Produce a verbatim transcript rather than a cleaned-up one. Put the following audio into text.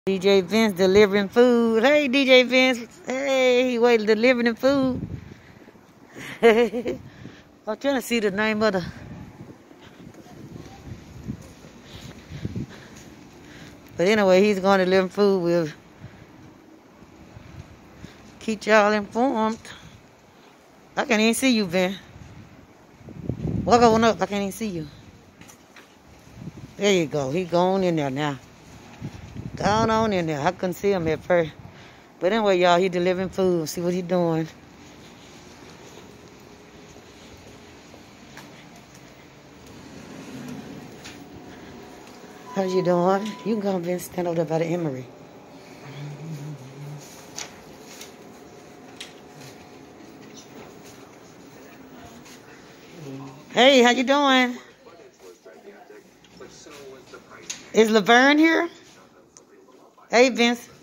D J Vince delivering food. Hey, D J Vince. Hey, he waiting delivering the food. I'm trying to see the name of the... But anyway, he's going to deliver food. We'll keep y'all informed. I can't even see you, Vince. Walk on up. I can't even see you. There you go. He going in there now. Down on in there. I couldn't see him at first. But anyway, y'all, he delivering food. See what he doing. How you doing? You can come and stand over there by the Emery. Hey, how you doing? Is Laverne here? Hey, Vince.